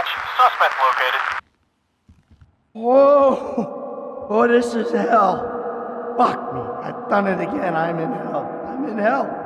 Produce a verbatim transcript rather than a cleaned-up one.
Dispatch, suspect located. Whoa! Oh, this is hell. Fuck me. I've done it again. I'm in hell. I'm in hell.